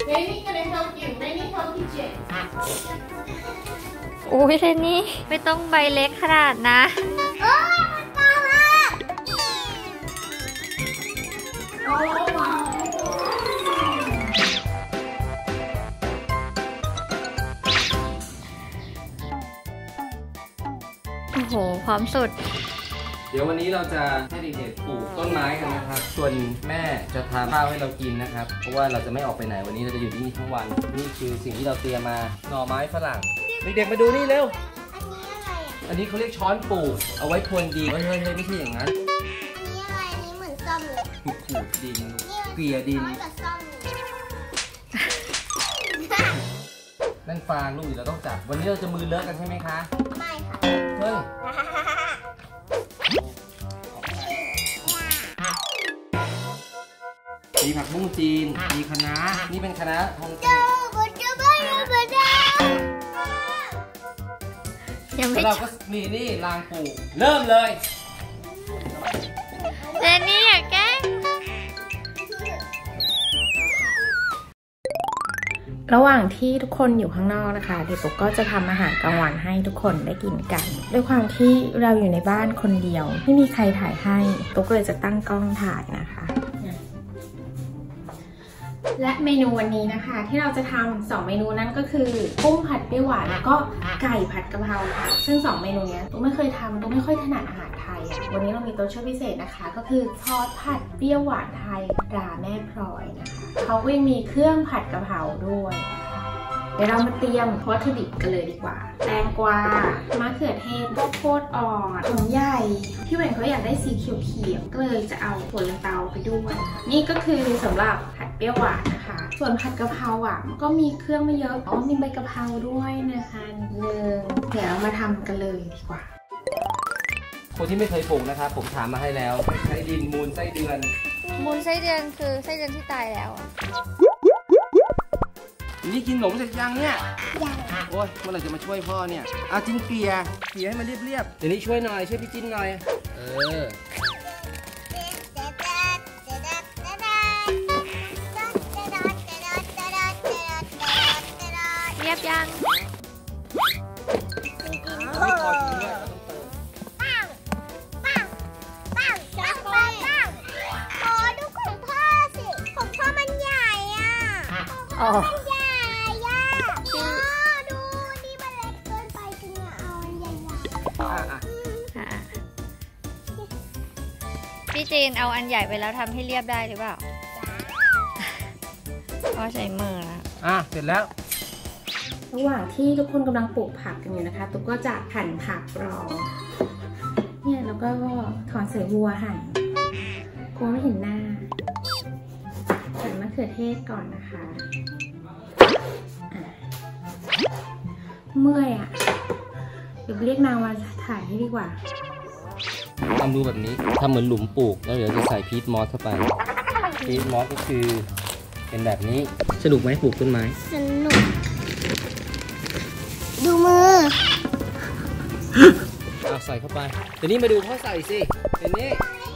Rainy, can I help you? Rainy, help you, Jane. อุ้ยเรนนี่ไม่ต้องใบเล็กขนาดนะโอ้โหพร้อมสุดเดี๋ยววันนี้เราจะให้เด็กๆปลูกต้นไม้กันนะครับส่วนแม่จะทำข้าวให้เรากินนะครับเพราะว่าเราจะไม่ออกไปไหนวันนี้เราจะอยู่ที่นี่ทั้งวันนี่คือสิ่งที่เราเตรียมมาหน่อไม้ฝรั่งเด็กๆมาดูนี่เร็วอันนี้เขาเรียกช้อนปลูกเอาไว้พรวนดินเฮ้ยไม่ใช่อย่างนั้นอันนี้อะไรอันนี้เหมือนซ่อมเลยขูดดินเกลี่ยดินนั่นฟางลูกเราต้องจับวันนี้เราจะมือเลอะกันใช่ไหมคะไม่ค่ะเฮ้ยมีผักบุ้งจีนมีคะน้านี่เป็นคะน้าฮองเต้แล้วเราก็มีนี่รางปลูกเริ่มเลยเจนนี่อย่าแกล้งระหว่างที่ทุกคนอยู่ข้างนอกนะคะเดี๋ยวตุ๊กก็จะทำอาหารกลางวันให้ทุกคนได้กินกันด้วยความที่เราอยู่ในบ้านคนเดียวไม่มีใครถ่ายให้ตุ๊กเลยจะตั้งกล้องถ่ายนะคะและเมนูวันนี้นะคะที่เราจะทำ2เมนูนั้นก็คือกุ้งผัดเปรี้ยวหวานแล้วก็ไก่ผัดกะเพราค่ะซึ่ง2เมนูนี้ตุ๊กไม่เคยทำตุ๊กไม่ค่อยถนัดอาหารไทยวันนี้เรามีตัวช่วยพิเศษนะคะก็คือซอสผัดเปรี้ยวหวานไทยตราแม่พลอยนะคะเขาก็ยังมีเครื่องผัดกะเพราด้วยเดี๋ยวเรามาเตรียมวัตถุดิบกันเลยดีกว่าแตงกวามะเขือเทศข้าวโพดอ่อนหอมใหญ่พี่เวนเขาอยากได้สีเขียวๆก็เลยจะเอาถั่วลันเตาไปด้วยนี่ก็คือสำหรับผัดเปรี้ยวหวานนะคะส่วนผัดกะเพราอ่ะก็มีเครื่องไม่เยอะมีใบกะเพราด้วยนะคะนิดนึงเดี๋ยวเรามาทำกันเลยดีกว่าคนที่ไม่เคยปลูกนะครับผมถามมาให้แล้วใช้ดินมูลไส้เดือนคือไส้เดือนที่ตายแล้วนี่กินหนมเสร็จยังเนี่ยยังโอ้ยเมื่อไหร่จะมาช่วยพ่อเนี่ยจิ้นเกลี่ยให้มันเรียบๆเดี๋ยวนี้ช่วยหน่อยช่วยพี่จิ้นหน่อยเรียบยังอ๋อดูนี่มันเล็กเกินไปจึงเอาอันใหญ่พี่จีนเอาอันใหญ่ไปแล้วทำให้เรียบได้หรือเปล่าก็ใช้มือแล้วเสร็จแล้วระหว่างที่ทุกคนกำลังปลูกผักกันอยู่นะคะตุ๊กก็จะหั่นผักรอเนี่ยแล้วก็ถอนเศษวัวหั่นกลัวไม่เห็นหน้าใส่มะเขือเทศก่อนนะคะเมื่อยเดี๋ยวเรียกนางมาถ่ายให้ดีกว่าทำดูแบบนี้ทำเหมือนหลุมปลูกแล้วเดี๋ยวจะใส่พีทมอสเข้าไปพีทมอสก็คือเป็นแบบนี้สนุกไหมปลูกต้นไม้สนุกดูมือเอาใส่เข้าไปเดี๋ยวนี้มาดูพ่อใส่สิเดี๋ยวนี้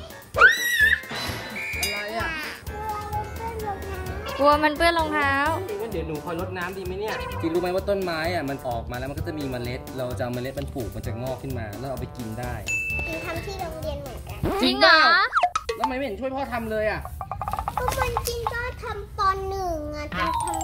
กลัวมันเปื้อนรองเท้าเดี๋ยวหนูคอยรดน้ำดีไหมเนี่ยจีรู้ไหมว่าต้นไม้มันออกมาแล้วมันก็จะมีเมล็ดเราจะเอาเมล็ดมันปลูกมันจะงอกขึ้นมาแล้วเอาไปกินได้ทำที่โรงเรียนเหมือนกันจริงเหรอแล้วทำไมไม่เห็นช่วยพ่อทำเลยก็มันจริงก็ทำตอน1ทำตอน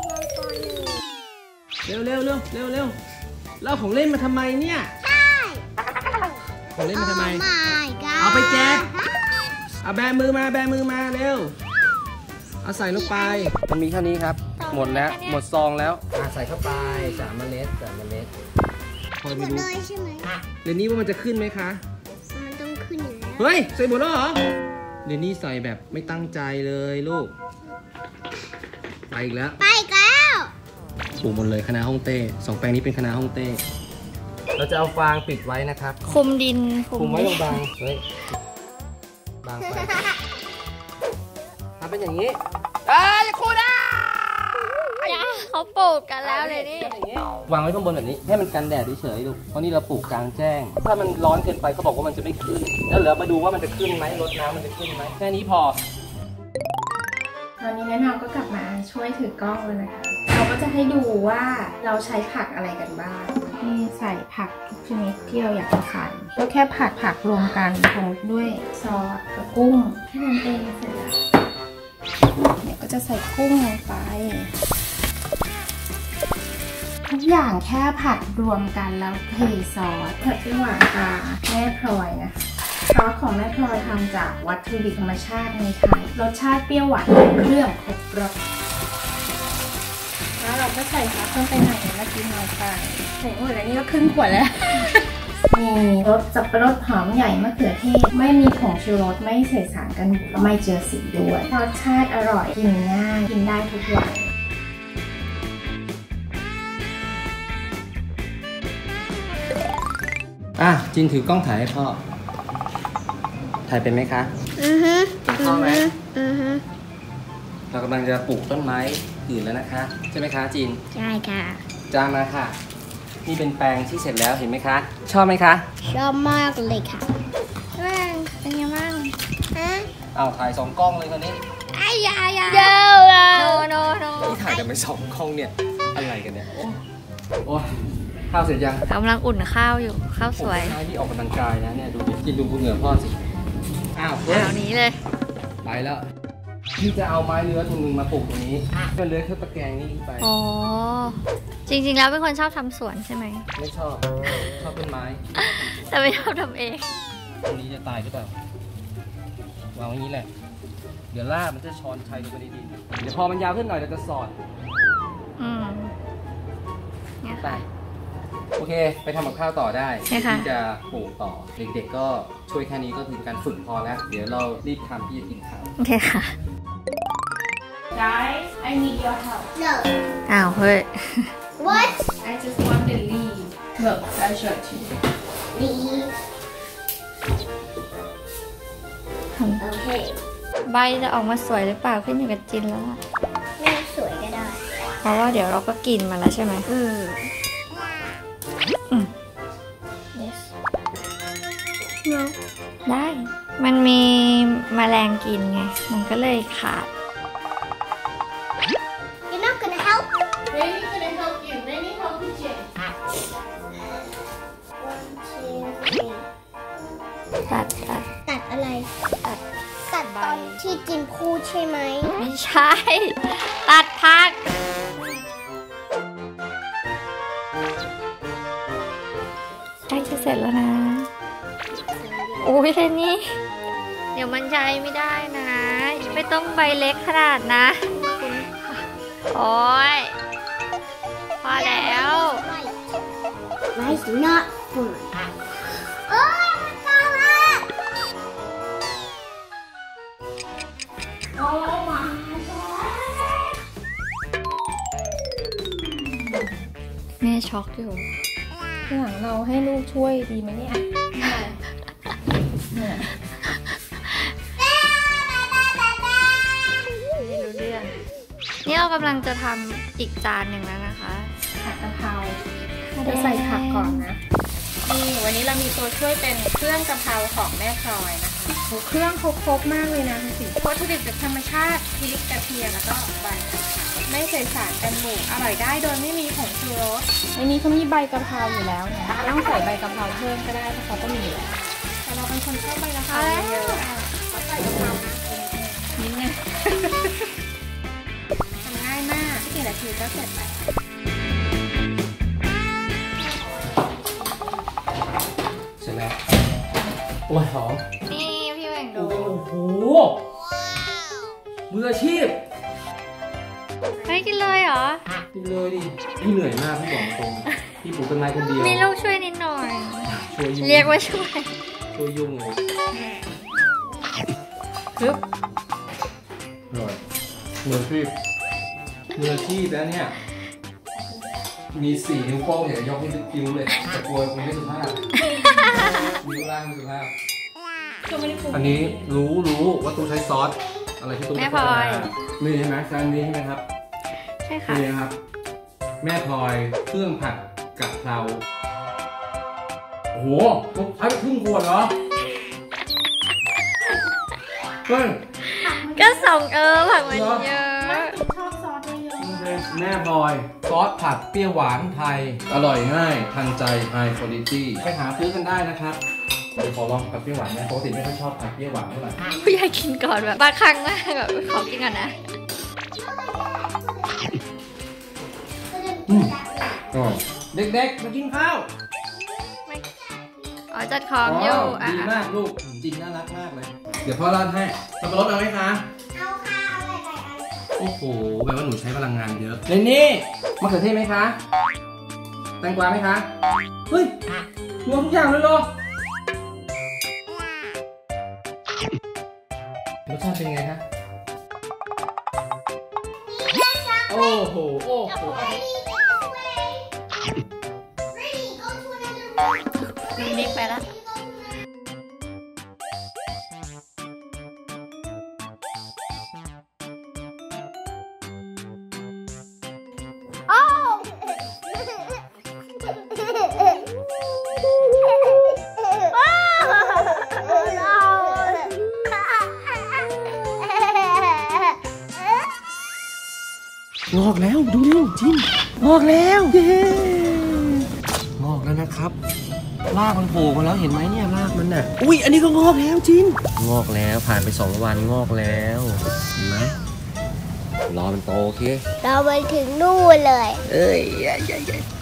1 เร็วแล้วของเล่นมาทำไมเนี่ยใช่ของเล่นมาทำไมเอาไปแจกเอาแบมือมาเร็วเอาใส่ลงไปมันมีเท่านี้ครับหมดแล้วหมดซองแล้วใส่เข้าไป3 เมล็ดคอยไปดูใช่ไหมเรนนี่ว่ามันจะขึ้นไหมคะมันต้องขึ้นอยู่แล้วเฮ้ยใส่หมดแล้วเหรอเรนนี่ใส่แบบไม่ตั้งใจเลยลูกไปอีกแล้วปลูกหมดเลยคณะฮ่องเต้2แปลงนี้เป็นคณะฮ่องเต้เราจะเอาฟางปิดไว้นะครับคุมดินคุมไว้บางๆเฮ้ยบางไปทำเป็นอย่างนี้อย่าคูนะเขาปลูกกันแล้วเลยนี่วางไว้ข้างบนแบบนี้ให้มันกันแดดเฉยๆลูกเพราะนี่เราปลูกกลางแจ้งถ้ามันร้อนเกินไปเขาบอกว่ามันจะไม่ขึ้นแล้วเดี๋ยวมาดูว่ามันจะขึ้นไหมรดน้ำมันจะขึ้นไหมแค่นี้พอตอนนี้แม่นาวก็กลับมาช่วยถือกล้องเลยนะคะเราก็จะให้ดูว่าเราใช้ผักอะไรกันบ้างนี่ใส่ผักทุกชนิดที่เราอยากจะใส่ก็แค่ผักรวมกันปรุงด้วยซอสกับกุ้งแค่นั้นเองเสร็จแล้วเดี๋ยวก็จะใส่กุ้งลงไปทุกอย่างแค่ผัดรวมกันแล้วเทซอสผัดที่หวานตาแม่พลอยนะคะซอสของแม่พลอยทำจากวัตถุดิบธรรมชาติในไทยรสชาติเปรี้ยวหวานเครื่องครบรสแล้วเราก็ใส่ซอสเพิ่มไปหน่อยเมื่อกี้เราใส่หมดแล้วนี่ก็ครึ่งขวดแล้วมีรสสับปะรดหอมใหญ่มะเขือเทศไม่มีผงชูรสไม่ใส่สารกันบูดไม่เจือสีด้วยรสชาติอร่อยกินง่ายกินได้ทุกวันจินถือกล้องถ่ายให้พ่อถ่ายเป็นไหมคะเป็นพ่อไหมเรากำลังจะปลูกต้นไม้อื่นแล้วนะคะใช่ไหมคะจินใช่ค่ะจามาค่ะนี่เป็นแปลงที่เสร็จแล้วเห็นไหมคะชอบไหมคะชอบมากเลยค่ะเป็นยังไงบ้างเอาถ่าย2 กล้องเลยคนนี้ยาโนนี่ถ่ายกันไป2 กล้องเนี่ยอะไรกันเนี่ยโอ้ข้าวเสร็จยังกำลังอุ่นข้าวอยู่ข้าวสวยที่ออกกำลังกายนะเนี่ยดูดิกินดูเหงื่อพ่อสินี้เลยไปแล้วพี่จะเอาไม้เลื้อยตรงนึงมาปลูกตรงนี้ก็เลื้อยขึ้นตะแกรงนี่ขึ้นไปอ๋อจริงๆแล้วเป็นคนชอบทำสวนใช่ไหมไม่ชอบต้นไม้แต่ไม่ชอบทำเองตรงนี้จะตายหรือเปล่าวางอย่างนี้แหละเดี๋ยวล่ามันจะช้อนชัยลงไปในดินเดี๋ยวพอมันยาวขึ้นหน่อยเราจะสอดเนี่ยไปโอเคไปทำกับข้าวต่อได้ที่จะปลูกต่อเด็กๆก็ช่วยแค่นี้ก็ถึงการฝึกพอแล้วเดี๋ยวเรารีบทำที่จะกินข้าวโอเคค่ะ Guys I need your help No อ้าวเฮ้ย What I just want the leaf Look I'll show it to you Leaf Okay ใบจะออกมาสวยหรือเปล่าขึ้นอยู่กับจินแล้วล่ะไม่สวยก็ได้เพราะว่าเดี๋ยวเราก็กินมาแล้วใช่ไหม No ได้มันมีแมลงกินไงมันก็เลยขาด You're not gonna help Maybe gonna help you Maybe help you Jin ตัดอะไรตัดตอนที่จินพูดใช่ไหมไม่ใช่ตัดผักใกล้จะเสร็จแล้วนะโอ้ยแค่นี้เดี๋ยวมันใช้ไม่ได้นะไม่ต้องใบเล็กขนาดนะคุณโอ้ยพอแล้ว Rice not full โอ้ยมันตายละโอ้มาแม่ช็อกอยู่หลังเราให้ลูกช่วยดีไหมเนี่ยนี่เรากำลังจะทำอีกจานหนึ่งแล้วนะคะผัดกะเพราจะใส่ผักก่อนนะนี่วันนี้เรามีตัวช่วยเป็นเครื่องกะเพราของแม่พลอยนะคะเครื่องเขาครบมากเลยนะดูสิวัตถุดิบจากธรรมชาติพริกกระเทียมแล้วก็ใบกะเพราไม่ใส่สารกันบูดอร่อยได้โดยไม่มีผงชูรสในนี้เขามีใบกะเพราอยู่แล้วเนี่ยไม่ต้องใส่ใบกะเพราเพิ่มก็ได้เพราะเขาก็มีอยู่แล้วแต่เราเป็นคนชอบใบกะเพราเยอะๆเขาใส่กะเพรานะนิดนึงทำง่ายมากไม่กี่นาทีก็เสร็จแล้วเสร็จแล้วโอ้ยหอมนี่พี่แหว่งดูโอ้โหมืออาชีพไม่กินเลยเหรอกินเลยดิพี่เหนื่อยมากพี่บอกตรงพี่ปลูกต้นไม้คนเดียวมีลูกช่วยนิดหน่อยช่วยยุ่งเรียกว่าช่วยยุ่งเลยปึ๊บอร่อยมืออาชีพแล้วเนี่ยมี4 นิ้วโป้งอย่ายกให้นิ้วเลยจะกลัวมันไม่สุภาพนิ้วล่างไม่สุภาพอันนี้รู้ว่าตู้ใช้ซอสอะไรที่ตู้แม่พลอยนี่ใช่ไหมจานนี้ใช่ไหมครับใช่ค่ะนี่ครับแม่พลอยเครื่องผัดกะเพราโอ้โหใช้ครึ่งขวดเหรอก็ส่งผักมันเยอะชอบซอสแม่พลอยซอสผัดเปรี้ยวหวานไทยอร่อยง่ายทันใจ High Quality ไปหาซื้อกันได้นะครับเดี๋ยวขอลองผัดเปรี้ยวหวานนะปกติไม่ค่อยชอบผัดเปรี้ยวหวานเท่าไหร่ผู้ใหญ่กินก่อนแบบบางครั้งมากแบบขอกินก่อนนะเด็กๆมากินข้าวอ๋อจัดของอยู่อ่ะดีมากลูกจริงน่ารักมากเลยเดี๋ยวพ่อราดให้สับปะรดเอาไหมคะเอาค่ะเอาหลายๆอันโอ้โหแปลว่าหนูใช้พลังงานเยอะเลนนี่มะเขือเทศไหมคะแตงกวาไหมคะเฮ้ยรวมทุกอย่างเลยเหรอรสชาติเป็นไงคะโอ้โหโอ้โหนิกไปละงอกแล้วดูเร็วจิมงอกแล้วเย้งอกแล้วนะครับรากมันโผล่มาแล้วเห็นไหมเนี่ยรากมันน่ะอุ้ยอันนี้ก็งอกแล้วจิมงอกแล้วผ่านไป2 วันงอกแล้วเห็นไหมรอมันโตโอเคเราไปถึงนู่นเลยเอ้ย